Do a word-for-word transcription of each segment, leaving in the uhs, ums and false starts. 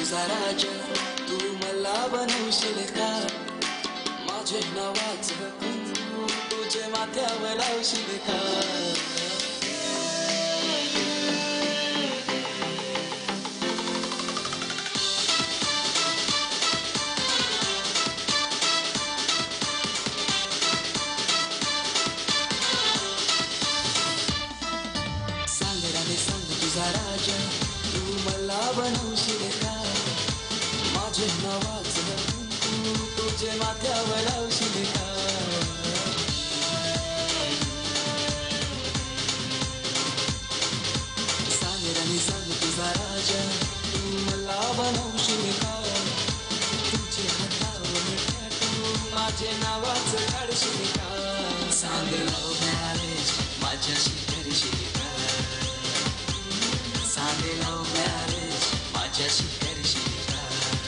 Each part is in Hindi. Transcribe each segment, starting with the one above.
तुझा राजा तू मला बनवशील का माझे नावाचं कुंकू तुझे माथ्यावर लावशील का राजा तू मला बनवशील का माझे नावाचं कुंकू तुझे माथ्यावर लावशील का सांग राणी सांग तुझा राजा तू मला बनवशील का तुझे हातावर टॅटू माझे नावाचं काढशील का सांग लव्ह मॅरेज माझ्याशी करशील का सांगे लव्ह मॅरेज माझ्याशी करशील का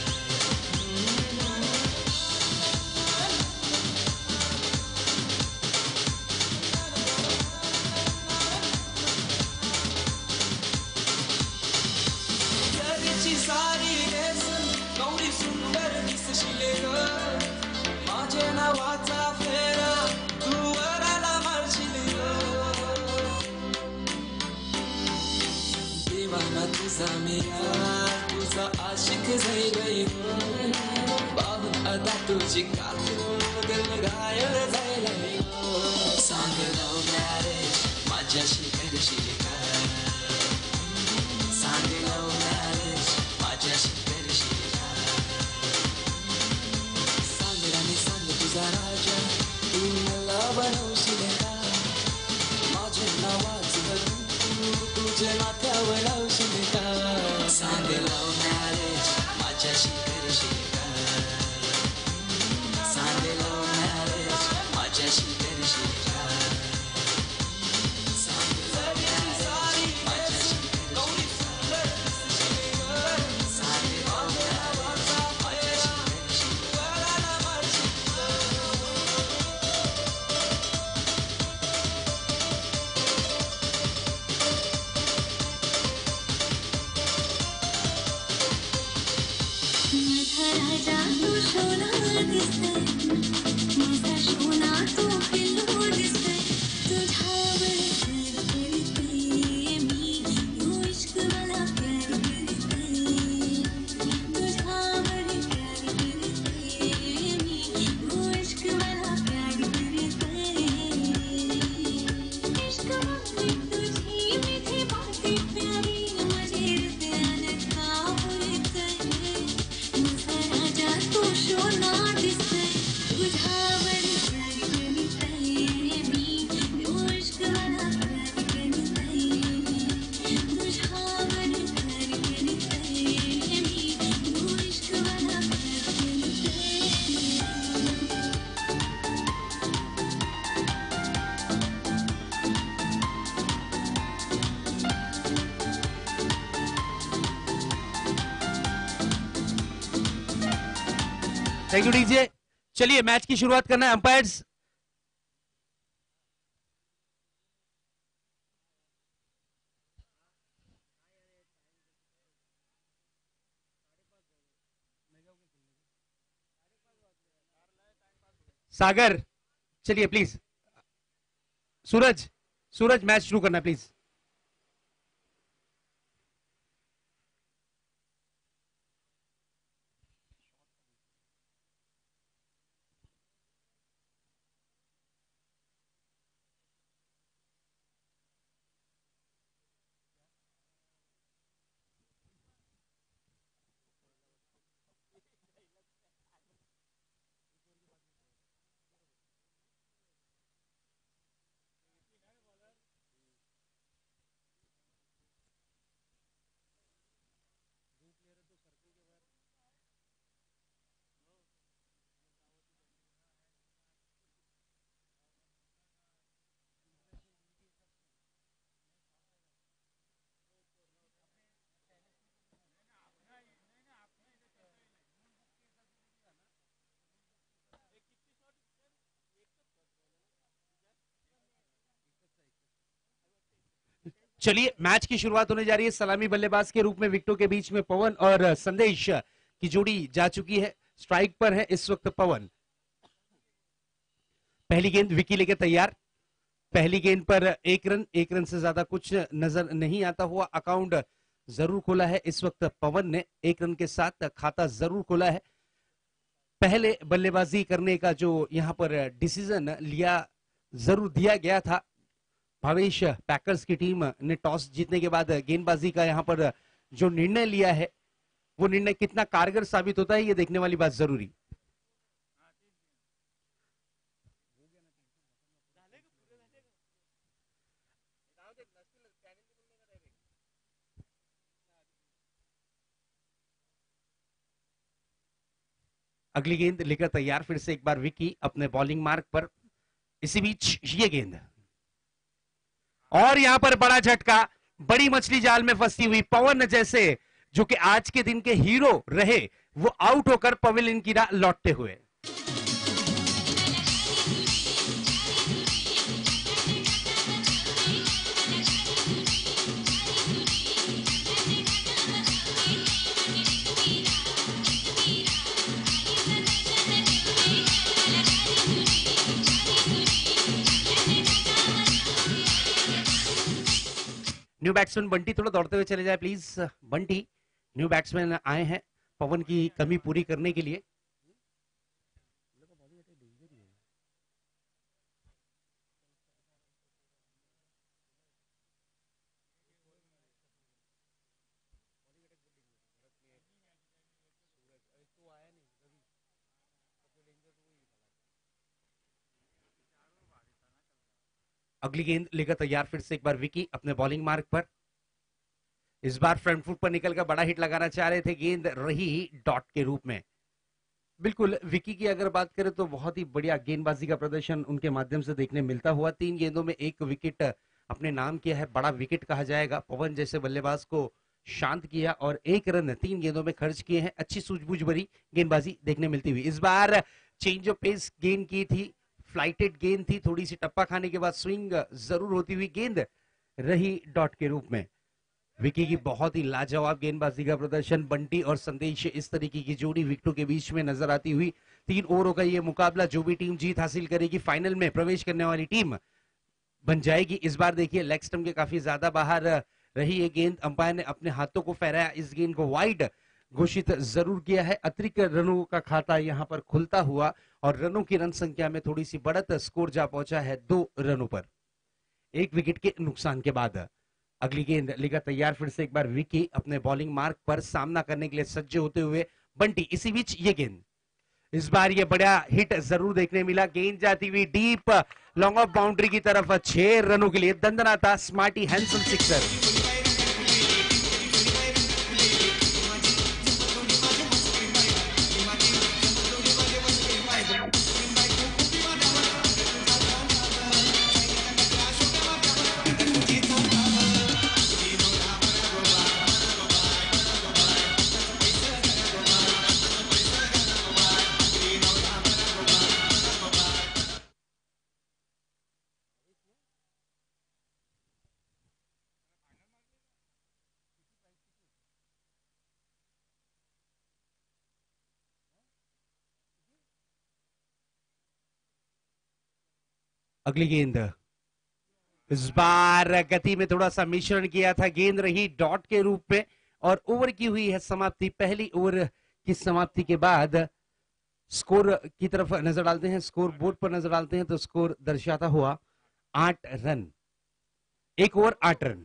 जगची सारी नेसून गौरी सुंदर दिसशील ग माझ्या नावाचा फेरा तू वराला मारशील दीवाना तुझा मेरा तुझा आशिक जाई गई बाहून अदा तुझी कातून दिल घायल जायला सांग लव्ह मॅरेज माझ्याशी करशील का सांग लव्ह मॅरेज माझ्याशी करशील का सांग राणी सांग तुझा राजा तू मला बनवशील का माझ्या नावाचं तुझे माथ्यावर लावशील का सांग लव्ह मॅरेज माझ्याशी करशील का सांग लव्ह मॅरेज माझ्याशी करशील का सांग लव्ह मॅरेज माझ्याशी करशील का सांग लव्ह मॅरेज माझ्याशी करशील राजा तू शोना दिसतोय माझा शोना तू पिल्लू दिसतोय तुझ्यावर प्यार करते मी तू इश्क मला प्यार करते तुझ्यावर प्यार करते मी तू इश्क मला प्यार करते इश्क मध्ये तुझी मिठी बातें प्यारी मुझे हृदयात का बोलते राजा तू शोना दिसतोय तुझ्यावर प्यार करते मी तू इश्क मला प्यार करते तुझ्यावर प्यार करते मी तू इश्क मला प्यार थैंक यू डीजे। चलिए मैच की शुरुआत करना है। अंपायर्स सागर, चलिए प्लीज। सूरज, सूरज मैच शुरू करना प्लीज। चलिए मैच की शुरुआत होने जा रही है। सलामी बल्लेबाज के रूप में विकेटों के बीच में पवन और संदेश की जोड़ी जा चुकी है। स्ट्राइक पर है इस वक्त पवन। पहली गेंद विकी लेके तैयार। पहली गेंद पर एक रन, एक रन से ज्यादा कुछ नजर नहीं आता हुआ। अकाउंट जरूर खोला है इस वक्त पवन ने, एक रन के साथ खाता जरूर खोला है। पहले बल्लेबाजी करने का जो यहां पर डिसीजन लिया जरूर दिया गया था। भावेश पैकर्स की टीम ने टॉस जीतने के बाद गेंदबाजी का यहां पर जो निर्णय लिया है वो निर्णय कितना कारगर साबित होता है ये देखने वाली बात जरूरी। अगली गेंद लेकर तैयार फिर से एक बार विकी अपने बॉलिंग मार्क पर। इसी बीच ये गेंद और यहां पर बड़ा झटका, बड़ी मछली जाल में फंसी हुई पवन जैसे जो कि आज के दिन के हीरो रहे वो आउट होकर पवेलियन की राह लौटते हुए। न्यू बैट्समैन बंटी थोड़ा दौड़ते हुए चले जाए प्लीज। बंटी न्यू बैट्समैन आए हैं पवन की कमी पूरी करने के लिए। अगली गेंद लेकर तैयार फिर से एक बार विकी अपने बॉलिंग मार्क पर। इस बार फ्रंट फुट पर निकलकर बड़ा हिट लगाना चाह रहे थे, गेंद रही डॉट के रूप में। बिल्कुल विकी की अगर बात करें तो बहुत ही बढ़िया गेंदबाजी का प्रदर्शन उनके माध्यम से देखने मिलता हुआ। तीन गेंदों में एक विकेट अपने नाम किया है, बड़ा विकेट कहा जाएगा। पवन जैसे बल्लेबाज को शांत किया और एक रन तीन गेंदों में खर्च किए हैं। अच्छी सूझबूझ भरी गेंदबाजी देखने मिलती हुई। इस बार चेंज ऑफ पेस गेंद की थी, फ्लाइटेड गेंद थी, थोड़ी सी टप्पा खाने के बाद स्विंग जरूर होती हुई गेंद रही डॉट के रूप में। विकी की बहुत ही लाजवाब गेंदबाजी का प्रदर्शन। बंटी और संदेश इस तरीके की जोड़ी विकेटों के बीच में नजर आती हुई। तीन ओवरों का ये मुकाबला, जो भी टीम जीत हासिल करेगी फाइनल में प्रवेश करने वाली टीम बन जाएगी। इस बार देखिए लेग स्टंप के काफी ज्यादा बाहर रही ये गेंद, अंपायर ने अपने हाथों को फहराया, इस गेंद को वाइड घोषित जरूर किया है। अतिरिक्त रनों का खाता यहां पर खुलता हुआ और रनों की रन संख्या में थोड़ी सी बढ़त, स्कोर जा पहुंचा है दो रनों पर एक विकेट के नुकसान के बाद। अगली गेंद लेकर तैयार फिर से एक बार विकी अपने बॉलिंग मार्क पर, सामना करने के लिए सज्ज होते हुए बंटी। इसी बीच ये गेंद, इस बार ये बड़ा हिट जरूर देखने मिला, गेंद जाती हुई डीप लॉन्ग ऑफ बाउंड्री की तरफ, छह रनों के लिए दंदनाता स्मार्टी हैंडसम सिक्सर। अगली गेंद, इस बार गति में थोड़ा सा मिश्रण किया था, गेंद रही डॉट के रूप में और ओवर की हुई है समाप्ति। पहली ओवर की समाप्ति के बाद स्कोर की तरफ नजर डालते हैं, स्कोर बोर्ड पर नजर डालते हैं तो स्कोर दर्शाता हुआ आठ रन, एक ओवर आठ रन।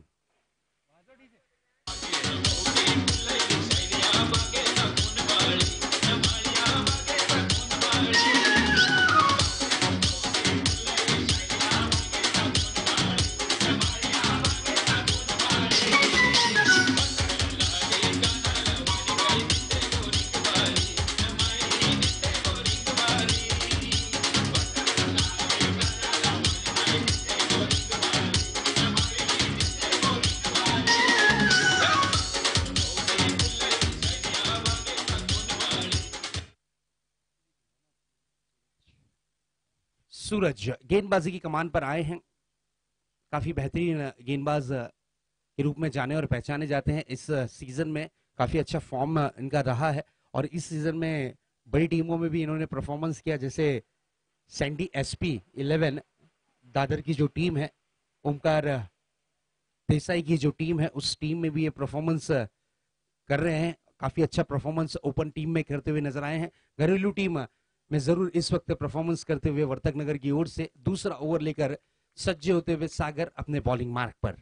सूरज गेंदबाजी की कमान पर आए हैं, काफी बेहतरीन गेंदबाज के रूप में जाने और पहचाने जाते हैं। इस सीजन में काफी अच्छा फॉर्म इनका रहा है और इस सीजन में बड़ी टीमों में भी इन्होंने परफॉर्मेंस किया, जैसे सैंडी एसपी इलेवन दादर की जो टीम है, ओमकार देसाई की जो टीम है, उस टीम में भी ये परफॉर्मेंस कर रहे हैं। काफी अच्छा परफॉर्मेंस ओपन टीम में करते हुए नजर आए हैं। घरेलू टीम में जरूर इस वक्त परफॉर्मेंस करते हुए वर्तक नगर की ओर से दूसरा ओवर लेकर सज्ज होते हुए सागर अपने बॉलिंग मार्ग पर।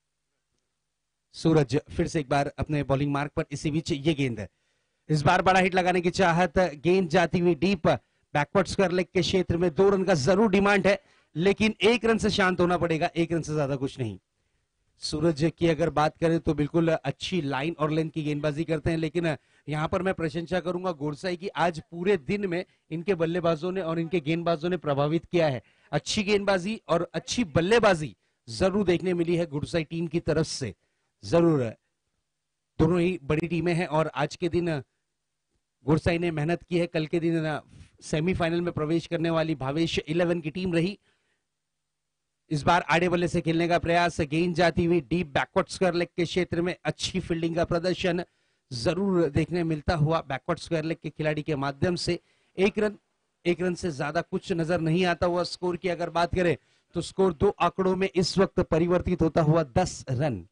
सूरज फिर से एक बार अपने बॉलिंग मार्ग पर। इसी बीच ये गेंद है, इस बार बड़ा हिट लगाने की चाहत, गेंद जाती हुई डीप बैकवर्ड स्क्वायर लेग के क्षेत्र में। दो रन का जरूर डिमांड है, लेकिन एक रन से शांत होना पड़ेगा, एक रन से ज्यादा कुछ नहीं। सूरज की अगर बात करें तो बिल्कुल अच्छी लाइन और लेंथ की गेंदबाजी करते हैं, लेकिन यहां पर मैं प्रशंसा करूंगा गोरसाई की। आज पूरे दिन में इनके बल्लेबाजों ने और इनके गेंदबाजों ने प्रभावित किया है। अच्छी गेंदबाजी और अच्छी बल्लेबाजी जरूर देखने मिली है गोरसाई टीम की तरफ से। जरूर दोनों ही बड़ी टीमें हैं और आज के दिन गोरसाई ने मेहनत की है। कल के दिन सेमीफाइनल में प्रवेश करने वाली भावेश इलेवन की टीम रही। इस बार आड़े बल्ले से खेलने का प्रयास, गेंद जाती हुई डीप बैकवर्ड स्क्वायर लेग के क्षेत्र में। अच्छी फील्डिंग का प्रदर्शन जरूर देखने मिलता हुआ बैकवर्ड स्क्वायर लेग के खिलाड़ी के माध्यम से। एक रन एक रन से ज्यादा कुछ नजर नहीं आता हुआ। स्कोर की अगर बात करें तो स्कोर दो आंकड़ों में इस वक्त परिवर्तित होता हुआ दस रन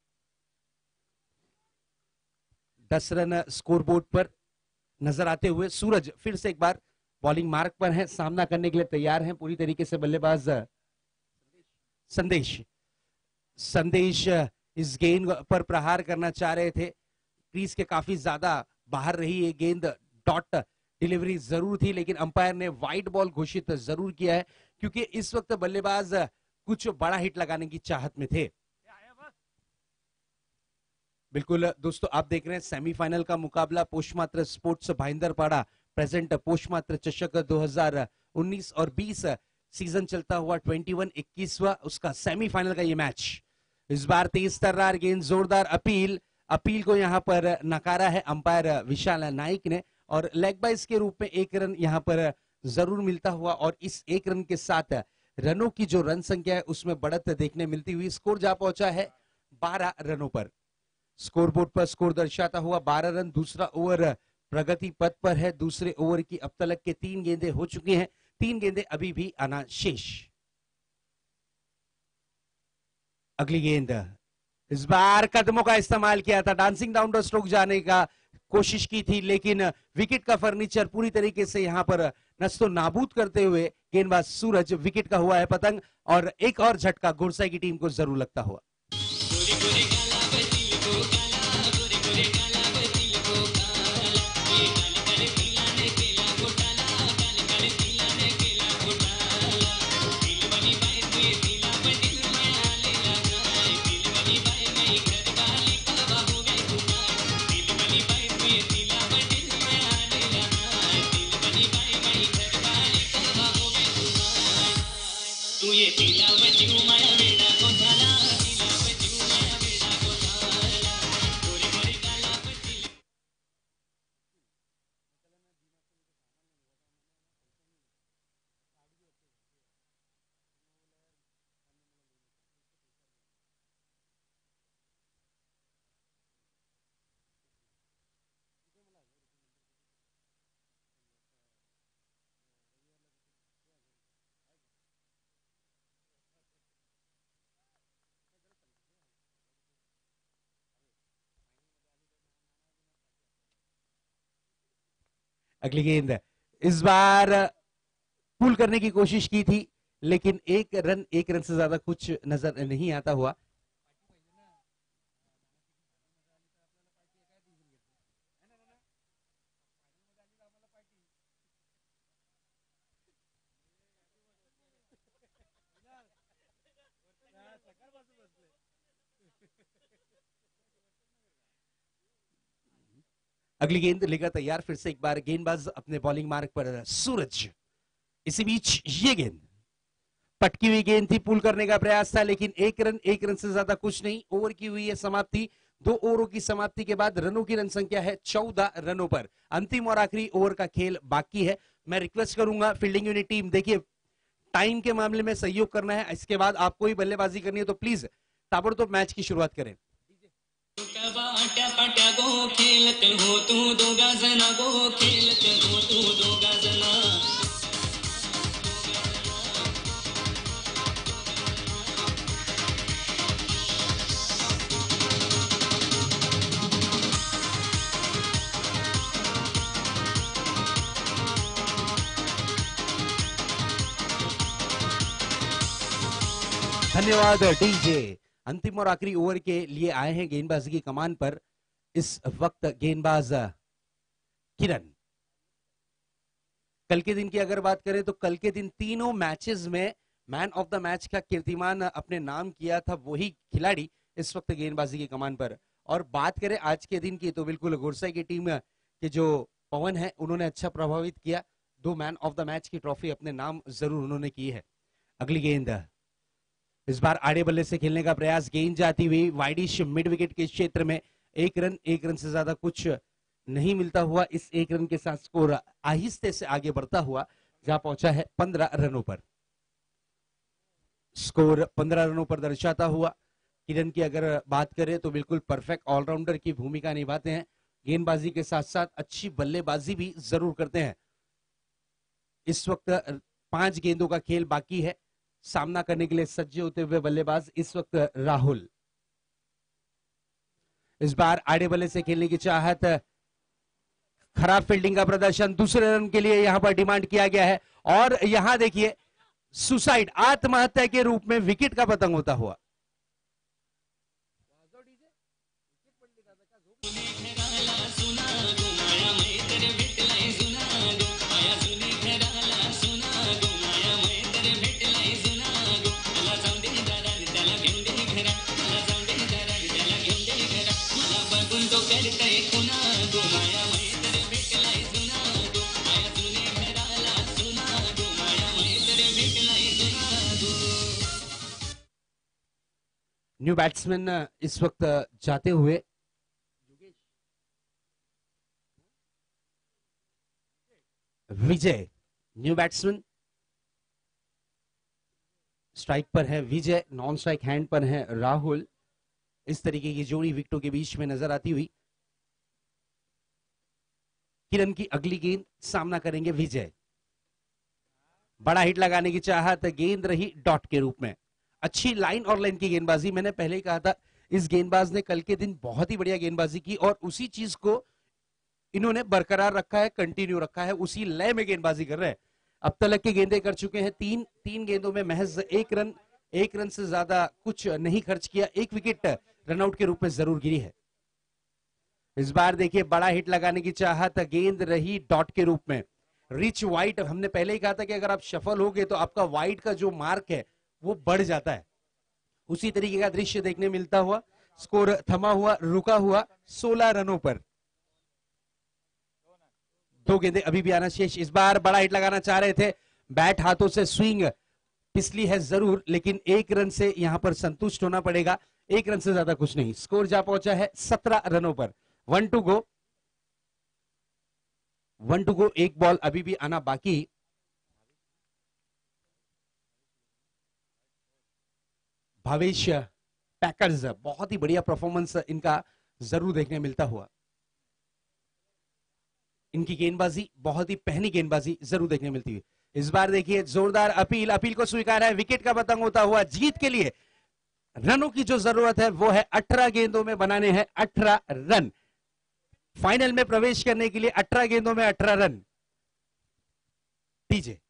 दस रन स्कोर बोर्ड पर नजर आते हुए। सूरज फिर से एक बार बॉलिंग मार्ग पर है, सामना करने के लिए तैयार हैं पूरी तरीके से बल्लेबाज संदेश। संदेश इस गेंद पर प्रहार करना चाह रहे थे, क्रीज के काफी ज्यादा बाहर रही ये गेंद। डॉट डिलीवरी जरूर थी, लेकिन अंपायर ने वाइड बॉल घोषित जरूर किया है, क्योंकि इस वक्त बल्लेबाज कुछ बड़ा हिट लगाने की चाहत में थे। बिल्कुल दोस्तों, आप देख रहे हैं सेमीफाइनल का मुकाबला पोषमात्र स्पोर्ट्स भाईंदरपाड़ा प्रेजेंट पोषमात्र चषक दो हज़ार उन्नीस और बीस सीजन चलता हुआ इक्कीस इक्कीसवां उसका सेमीफाइनल का ये मैच। इस बार तेज तर्रार गेंद, जोरदार अपील अपील को यहां पर नकारा है अंपायर विशाल नाइक ने, और लेग बाइस के रूप में एक रन यहां पर जरूर मिलता हुआ, और इस एक रन के साथ रनों की जो रन संख्या है उसमें बढ़त देखने मिलती हुई स्कोर जा पहुंचा है बारह रनों पर। स्कोरबोर्ड पर स्कोर दर्शाता हुआ बारह रन। दूसरा ओवर प्रगति पथ पर है। दूसरे ओवर की अब तक के तीन गेंदें हो चुकी हैं, तीन गेंदें अभी भी आना शेष। अगली गेंद, इस बार कदमों का इस्तेमाल किया था, डांसिंग डाउन द स्ट्रोक जाने का कोशिश की थी, लेकिन विकेट का फर्नीचर पूरी तरीके से यहां पर नस्तो नाबूद करते हुए गेंदबाज सूरज विकेट का हुआ है पतंग, और एक और झटका गोरसाई की टीम को जरूर लगता हुआ। अगली गेंद, इस बार पुल करने की कोशिश की थी, लेकिन एक रन एक रन से ज्यादा कुछ नजर नहीं आता हुआ। अगली गेंद लेकर तैयार फिर से एक बार गेंदबाज अपने बॉलिंग मार्ग पर सूरज। इसी बीच ये गेंद पटकी हुई गेंद थी, पुल करने का प्रयास था, लेकिन एक रन एक रन से ज्यादा कुछ नहीं। ओवर की हुई है समाप्ति। दो ओवरों की समाप्ति के बाद रनों की रन संख्या है चौदह रनों पर। अंतिम और आखिरी ओवर का खेल बाकी है। मैं रिक्वेस्ट करूंगा फील्डिंग यूनिट टीम, देखिए टाइम के मामले में सहयोग करना है, इसके बाद आपको ही बल्लेबाजी करनी है, तो प्लीज ताबड़तोड़ मैच की शुरुआत करें। पाट्या पाट्या गो खेलत हो तू दोघा जना गो खेलत हो तू दोघा जना धन्यवाद डीजे। अंतिम और आखिरी ओवर के लिए आए हैं गेंदबाजी की कमान पर इस वक्त गेंदबाज किरण। कल के दिन की अगर बात करें तो कल के दिन तीनों मैचेस में मैन ऑफ द मैच का कीर्तिमान अपने नाम किया था वही खिलाड़ी इस वक्त गेंदबाजी की कमान पर। और बात करें आज के दिन की तो बिल्कुल गुरसाई की टीम के जो पवन है उन्होंने अच्छा प्रभावित किया, दो मैन ऑफ द मैच की ट्रॉफी अपने नाम जरूर उन्होंने की है। अगली गेंद इस बार आड़े बल्ले से खेलने का प्रयास, गेंद जाती हुई वाइडिश मिड विकेट के क्षेत्र में, एक रन एक रन से ज्यादा कुछ नहीं मिलता हुआ इस एक रन के साथ स्कोर आहिस्ते से आगे बढ़ता हुआ जहां पहुंचा है पंद्रह रनों पर। स्कोर पंद्रह रनों पर दर्शाता हुआ किरण की अगर बात करें तो बिल्कुल परफेक्ट ऑलराउंडर की भूमिका निभाते हैं, गेंदबाजी के साथ साथ अच्छी बल्लेबाजी भी जरूर करते हैं। इस वक्त पांच गेंदों का खेल बाकी है, सामना करने के लिए सज्ज होते हुए बल्लेबाज इस वक्त राहुल। इस बार आड़े बल्ले से खेलने की चाहत, खराब फील्डिंग का प्रदर्शन, दूसरे रन के लिए यहां पर डिमांड किया गया है और यहां देखिए सुसाइड, आत्महत्या के रूप में विकेट का पतंग होता हुआ। न्यू बैट्समैन इस वक्त जाते हुए विजय, न्यू बैट्समैन स्ट्राइक पर है विजय, नॉन स्ट्राइक हैंड पर है राहुल। इस तरीके की जोड़ी विकेटों के बीच में नजर आती हुई किरण की अगली गेंद, सामना करेंगे विजय। बड़ा हिट लगाने की चाहत, गेंद रही डॉट के रूप में। अच्छी लाइन और लाइन की गेंदबाजी, मैंने पहले ही कहा था इस गेंदबाज ने कल के दिन बहुत ही बढ़िया गेंदबाजी की और उसी चीज को इन्होंने बरकरार रखा है, कंटिन्यू रखा है, उसी लय में गेंदबाजी कर रहे हैं। अब तक के गेंदे कर चुके हैं तीन, तीन गेंदों में महज एक रन, एक रन से ज्यादा कुछ नहीं खर्च किया, एक विकेट रनआउट के रूप में जरूर गिरी है। इस बार देखिए बड़ा हिट लगाने की चाहत, गेंद रही डॉट के रूप में। रिच वाइट, हमने पहले ही कहा था कि अगर आप सफल होगे तो आपका वाइट का जो मार्क है वो बढ़ जाता है, उसी तरीके का दृश्य देखने मिलता हुआ। स्कोर थमा हुआ, रुका हुआ सोलह रनों पर। दो गेंदे अभी भी आना शेष। इस बार बड़ा हिट लगाना चाह रहे थे, बैट हाथों से स्विंग पिछली है जरूर, लेकिन एक रन से यहां पर संतुष्ट होना पड़ेगा, एक रन से ज्यादा कुछ नहीं। स्कोर जा पहुंचा है सत्रह रनों पर। One two go, one two go, एक बॉल अभी भी आना बाकी। भावेश पैकर्स, बहुत ही बढ़िया परफॉर्मेंस इनका जरूर देखने मिलता हुआ। इनकी गेंदबाजी बहुत ही पहनी गेंदबाजी जरूर देखने मिलती है। इस बार देखिए जोरदार अपील, अपील को स्वीकार है, विकेट का पतंग होता हुआ। जीत के लिए रनों की जो जरूरत है वो है अठारह गेंदों में बनाने हैं अठारह रन। फाइनल में प्रवेश करने के लिए अठारह गेंदों में अठारह रन। डीजे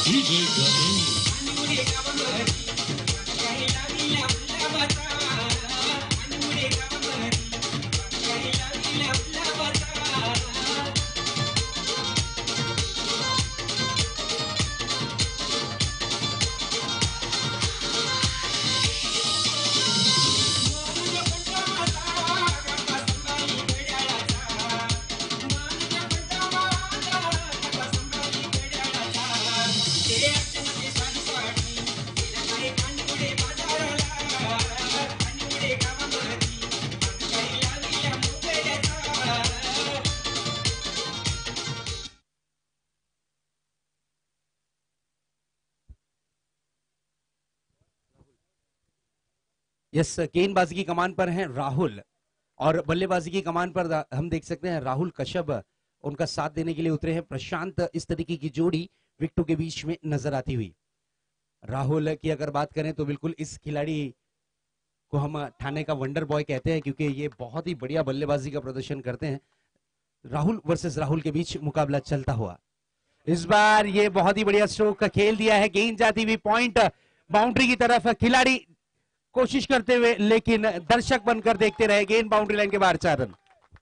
यस, गेंदबाजी की कमान पर हैं राहुल और बल्लेबाजी की कमान पर हम देख सकते हैं राहुल कश्यप उनका साथ देने के लिए उतरे हैं। प्रशांत, इस तरीके की जोड़ी विकेटों के बीच में नजर आती हुई। राहुल की अगर बात करें तो बिल्कुल इस खिलाड़ी को हम ठाणे का वंडर बॉय कहते हैं क्योंकि ये बहुत ही बढ़िया बल्लेबाजी का प्रदर्शन करते हैं। राहुल वर्सेस राहुल के बीच मुकाबला चलता हुआ। इस बार ये बहुत ही बढ़िया स्ट्रोक का खेल दिया है, गेंद जाती हुई पॉइंट बाउंड्री की तरफ, खिलाड़ी कोशिश करते हुए लेकिन दर्शक बनकर देखते रहे, गेंद बाउंड्री लाइन के बाहर, चार रन।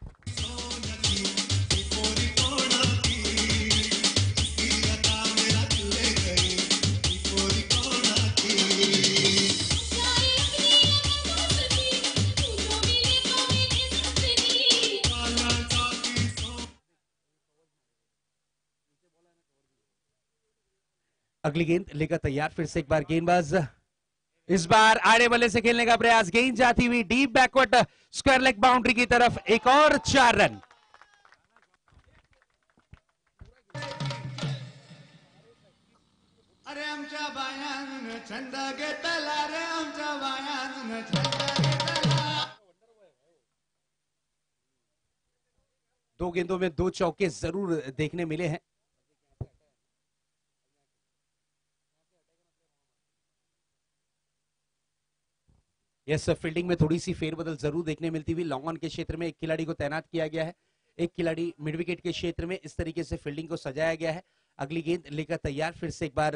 अगली गेंद लेकर तैयार फिर से एक बार गेंदबाज, इस बार आड़े बल्ले से खेलने का प्रयास, गेंद जाती हुई deep backward square leg boundary की तरफ, एक और चार रन। अरे आमच्या बायान छंद घेतला रे, आमच्या बायान छंद घेतला। दो गेंदों में दो चौके जरूर देखने मिले हैं। यस, फील्डिंग में थोड़ी सी फेरबदल जरूर देखने मिलती हुई। लॉन्ग ऑन के क्षेत्र में एक खिलाड़ी को तैनात किया गया है, एक खिलाड़ी मिड विकेट के क्षेत्र में, इस तरीके से फील्डिंग को सजाया गया है। अगली गेंद लेकर तैयार फिर से एक बार,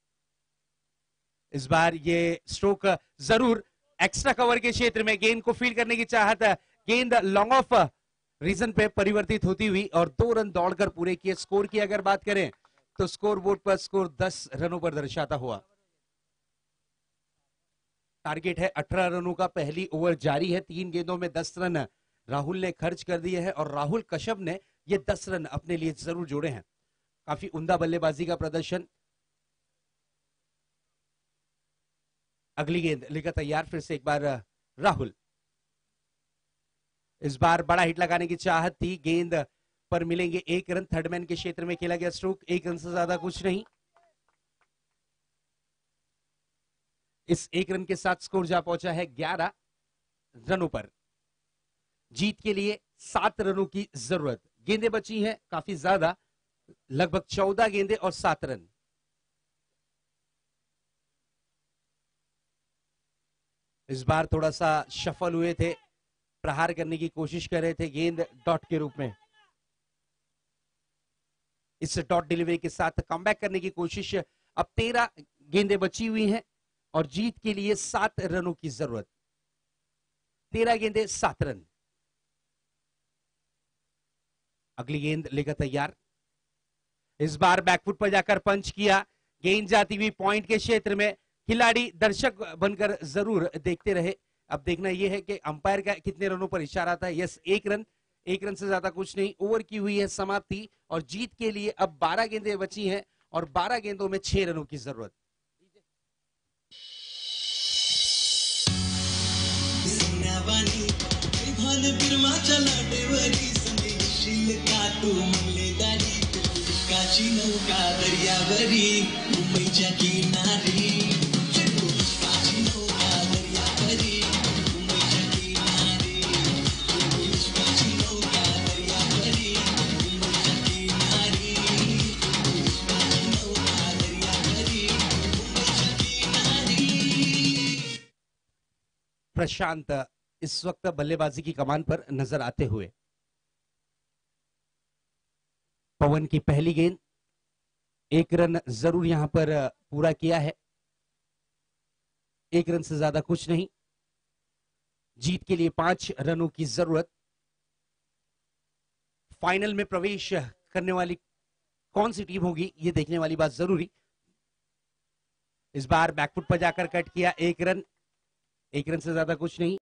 इस बार ये स्ट्रोक जरूर एक्स्ट्रा कवर के क्षेत्र में, गेंद को फील्ड करने की चाहत, गेंद लॉन्ग ऑफ रीजन पे परिवर्तित होती हुई और दो रन दौड़कर पूरे किए। स्कोर की अगर बात करें तो स्कोर बोर्ड पर स्कोर दस रनों पर दर्शाता हुआ। टारगेट है अठारह रनों का, पहली ओवर जारी है, तीन गेंदों में दस रन राहुल ने खर्च कर दिए हैं और राहुल कश्यप ने ये दस रन अपने लिए जरूर जोड़े हैं। काफी उम्दा बल्लेबाजी का प्रदर्शन। अगली गेंद लेकर तैयार फिर से एक बार राहुल, इस बार बड़ा हिट लगाने की चाहत थी, गेंद पर मिलेंगे एक रन। थर्ड मैन के क्षेत्र में खेला गया स्ट्रोक, एक रन से ज्यादा कुछ नहीं। इस एक रन के साथ स्कोर जा पहुंचा है ग्यारह रनों पर। जीत के लिए सात रनों की जरूरत, गेंदें बची हैं काफी ज्यादा, लगभग चौदह गेंदें और सात रन। इस बार थोड़ा सा शफल हुए थे, प्रहार करने की कोशिश कर रहे थे, गेंद डॉट के रूप में। इस डॉट डिलीवरी के साथ कमबैक करने की कोशिश। अब तेरह गेंदें बची हुई हैं और जीत के लिए सात रनों की जरूरत। तेरह गेंदें सात रन। अगली गेंद लेकर तैयार, इस बार बैकफुट पर जाकर पंच किया, गेंद जाती हुई पॉइंट के क्षेत्र में, खिलाड़ी दर्शक बनकर जरूर देखते रहे। अब देखना यह है कि अंपायर का कितने रनों पर इशारा था। यस, एक रन, एक रन से ज्यादा कुछ नहीं। ओवर की हुई है समाप्ति और जीत के लिए अब बारह गेंदें बची हैं और बारह गेंदों में छह रनों की जरूरत। काची नौका दर्यावरी, मुंबईच्या किनारी, काची नौका दर्यावरी, मुंबईच्या किनारी, काची नौका दर्यावरी, मुंबईच्या किनारी, काची नौका दर्यावरी, मुंबईच्या किनारी। प्रशांत इस वक्त बल्लेबाजी की कमान पर नजर आते हुए। पवन की पहली गेंद, एक रन जरूर यहां पर पूरा किया है, एक रन से ज्यादा कुछ नहीं। जीत के लिए पांच रनों की जरूरत। फाइनल में प्रवेश करने वाली कौन सी टीम होगी ये देखने वाली बात जरूरी। इस बार बैकफुट पर जाकर कट किया, एक रन, एक रन से ज्यादा कुछ नहीं।